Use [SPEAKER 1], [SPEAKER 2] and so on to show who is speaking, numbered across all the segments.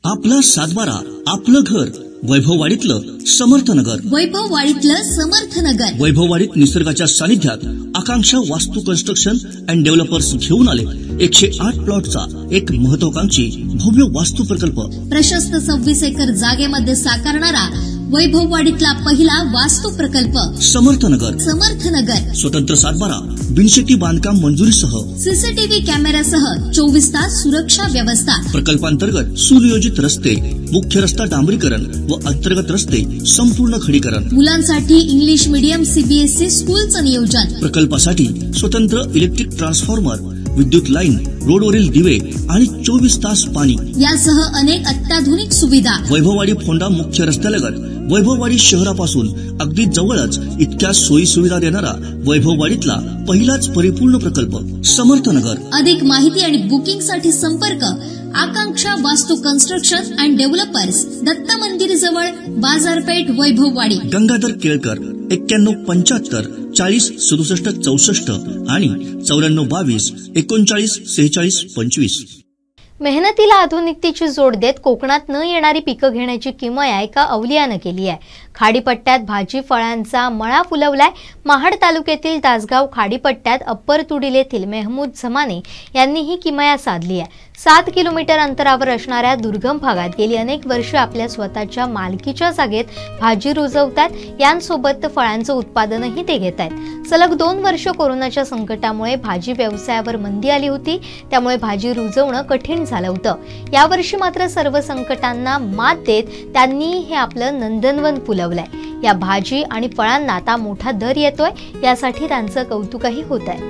[SPEAKER 1] आपला सातबारा, आपलं घर. वैभववाडीतलं समर्थनगर.
[SPEAKER 2] वैभववाडीतलं समर्थनगर.
[SPEAKER 1] वैभववाडीत निसर्गाच्या सानिध्यात आकांक्षा वास्तू कन्स्ट्रक्शन अँड डेव्हलपर्स घेऊन आले 108 प्लॉटचा एक महत्वाकांक्षी भव्य वास्तू प्रकल्प.
[SPEAKER 2] प्रशस्त 26 एकर जागेमध्ये साकारणारा वैभववाडीतला पहिला वास्तू प्रकल्प
[SPEAKER 1] समर्थनगर.
[SPEAKER 2] समर्थनगर
[SPEAKER 1] स्वतंत्र सातबारा, बिनशेती बांधकाम मंजुरीसह
[SPEAKER 2] सीसीटीव्ही कॅमेऱ्यासह 24 तास सुरक्षा व्यवस्था.
[SPEAKER 1] प्रकल्पांतर्गत सुनियोजित रस्ते, मुख्य रस्ता डांबरीकरण व अंतर्गत रस्ते संपूर्ण खडीकरण.
[SPEAKER 2] मुलांसाठी इंग्लिश मीडियम सीबीएसई स्कूलचं नियोजन.
[SPEAKER 1] प्रकल्पासाठी स्वतंत्र इलेक्ट्रिक ट्रान्सफॉर्मर, विद्युत लाईन, रोडवरील दिवे आणि 24 तास पाणी
[SPEAKER 2] यासह अनेक अत्याधुनिक सुविधा.
[SPEAKER 1] वैभववाडी फोंडा मुख्य रस्त्यालगत वैभववाडी शहरापासून अगदी जवळच इतक्या सोयी सुविधा देणारा वैभववाडीतला पहिलाच परिपूर्ण प्रकल्प समर्थनगर.
[SPEAKER 2] अधिक माहिती आणि बुकिंग साठी संपर्क आकांक्षा वास्तू कन्स्ट्रक्शन अँड डेव्हलपर्स, दत्त मंदिर जवळ, बाजारपेठ, वैभववाडी.
[SPEAKER 1] गंगाधर केळकर 9175 40 67 64 आणि 9422 39 46 25.
[SPEAKER 3] मेहनतीला आधुनिकतेची जोड देत कोकणात न येणारी पिकं घेण्याची किमया एका अवलियानं केली आहे. खाडीपट्ट्यात भाजी फळांचा मळा फुलवलाय. महाड तालुक्यातील तासगाव खाडीपट्ट्यात अप्पर तुडील येथील मेहमूद जमाने यांनी ही किमया साधली आहे. 7 किलोमीटर अंतरावर असणाऱ्या दुर्गम भागात गेली अनेक वर्षे आपल्या स्वतःच्या मालकीच्या जागेत भाजी रुजवतात. यांसोबत फळांचं उत्पादनही ते घेत आहेत. सलग 2 वर्ष कोरोनाच्या संकटामुळे भाजी व्यवसायावर मंदी आली होती. त्यामुळे भाजी रुजवणं कठीण झालं होतं. यावर्षी मात्र सर्व संकटांना मात देत त्यांनी हे आपलं नंदनवन फुलवलंय. या भाजी आणि फळांना आता मोठा दर येतोय. यासाठी त्यांचं कौतुकही होत आहे.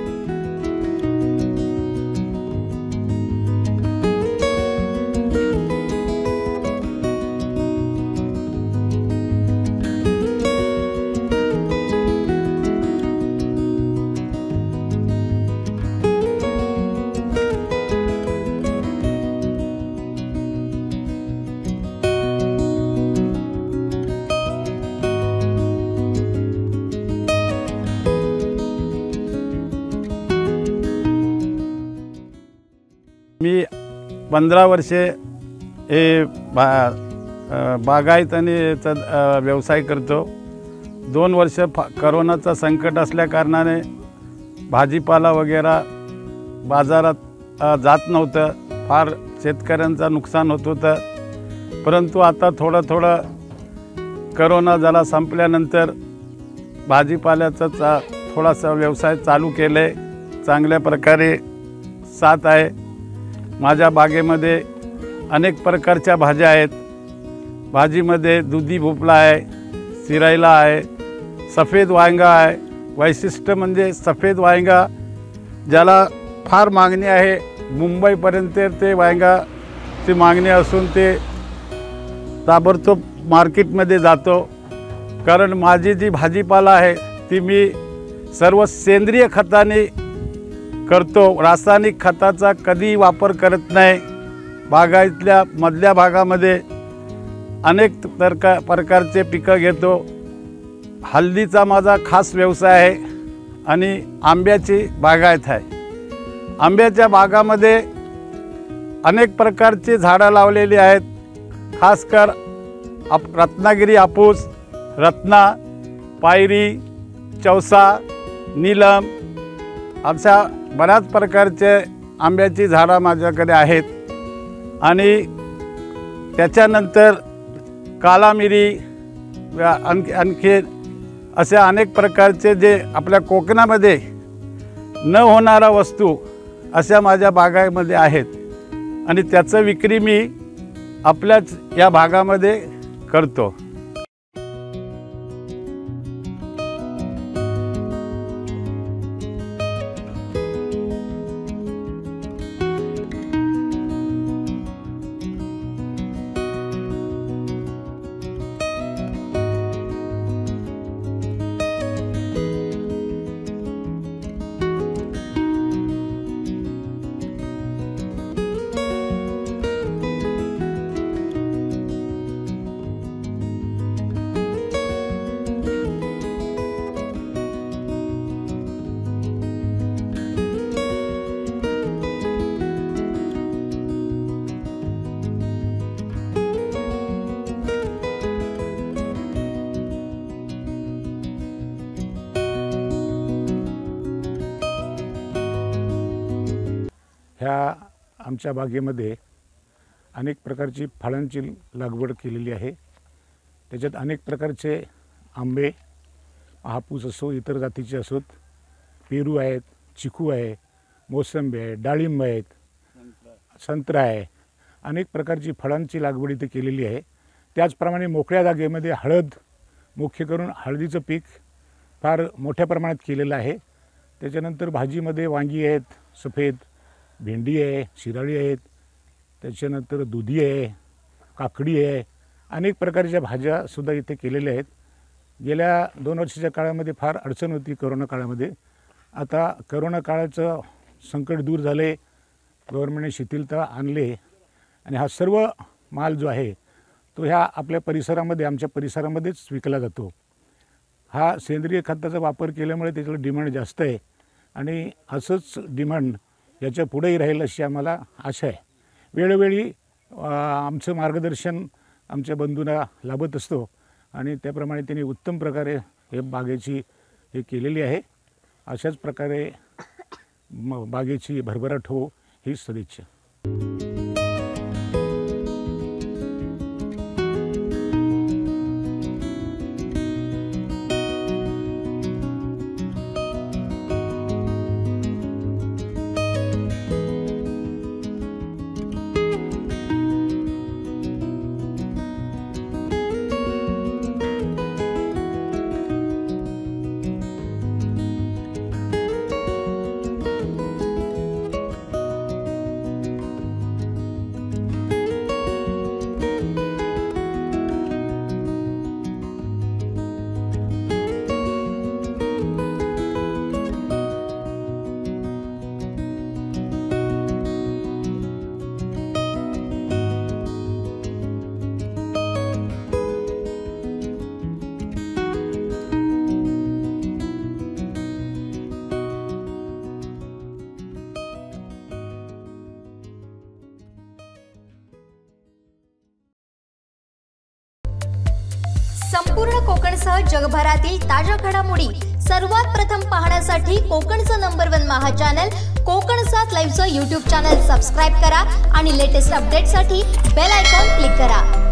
[SPEAKER 4] मी 15 वर्षे हे बागायत आणि व्यवसाय करतो. 2 वर्ष करोनाचं संकट असल्या कारणाने भाजीपाला वगैरे बाजारात जात नव्हतं. फार शेतकऱ्यांचं नुकसान होत होतं. परंतु आता थोडं करोना जरा संपल्यानंतर भाजीपाल्याचा थोडासा व्यवसाय चालू केले. चांगल्या प्रकारे साथ आहे. माझ्या बागेमध्ये अनेक प्रकारच्या भाज्या आहेत. भाजीमध्ये दुधी भोपळा आहे, सिरायला आहे, सफेद वांगा आहे. वैशिष्ट्य म्हणजे सफेद वांगा ज्याला फार मागणी आहे. मुंबईपर्यंत ते वांगाची मागणी असून ते ताबडतोब मार्केटमध्ये जातो. कारण माझी जी भाजीपाला आहे ती मी सर्व सेंद्रिय खताने करतो. रासायनिक खताचा कधी वापर करत नाही. बागायतल्या मधल्या भागामध्ये अनेक प्रकारचे पिकं घेतो. हळदीचा माझा खास व्यवसाय आहे आणि आंब्याची बागायत आहे. आंब्याच्या बागामध्ये अनेक प्रकारची झाडं लावलेली आहेत. खासकर रत्नागिरी हापूस, रत्ना, पायरी, चौसा, नीलम अशा बऱ्याच प्रकारचे आंब्याची झाडं माझ्याकडे आहेत. आणि त्याच्यानंतर कालामिरी आणखी असे अनेक प्रकारचे जे आपल्या कोकणामध्ये न होणाऱ्या वस्तू अशा माझ्या बागामध्ये आहेत. आणि त्याचं विक्री मी आपल्याच या भागामध्ये करतो. ह्या आमच्या बागेमध्ये अनेक प्रकारची फळांची लागवड केलेली आहे। त्याच्यात अनेक प्रकारचे आंबे, हापूस असो, इतर जातीचे असोत, पेरू आहेत, चिकू आहे, मोसंबी आहे, डाळिंब आहेत, संत्रा आहे, अनेक प्रकारची फळांची लागवड इथे केलेली आहे। त्याचप्रमाणे मोकळ्या जागेमध्ये हळद, मुख्य करून हळदीचं पीक फार मोठ्या प्रमाणात केलेलं आहे। त्याच्यानंतर भाजीमध्ये वांगी आहेत, सफेद भेंडी आहे, शिराळी आहेत, त्याच्यानंतर दुधी आहे, काकडी आहे, अनेक प्रकारच्या भाज्यासुद्धा इथे केलेल्या आहेत। गेल्या 2 वर्षाच्या काळामध्ये फार अडचण होती कोरोना काळामध्ये। आता कोरोना काळाचं संकट दूर झाले, गव्हर्नमेंटने शिथिलता आणले आणि हा सर्व माल जो आहे तो ह्या आपल्या परिसरामध्ये, आमच्या परिसरामध्येच विकला जातो। हा सेंद्रिय खताचा वापर केल्यामुळे त्याच्याला डिमांड जास्त आहे आणि असंच डिमांड याच्या पुढेही राहील अशी आम्हाला आशा आहे। वेळोवेळी आमचं मार्गदर्शन आमच्या बंधूंना लाभत असतो आणि त्याप्रमाणे त्यांनी उत्तम प्रकारे हे बागेची हे केलेली आहे। अशाच प्रकारे बागेची भरभराट हो ही सदिच्छा।
[SPEAKER 3] संपूर्ण कोकणसह जगभरातील ताज्या घडामोडी सर्वात प्रथम पाहण्यासाठी कोकणचं नंबर 1 महा चॅनल कोकण 7 लाईव्हचं YouTube चॅनल सबस्क्राइब करा आणि लेटेस्ट अपडेटसाठी बेल आयकॉन क्लिक करा।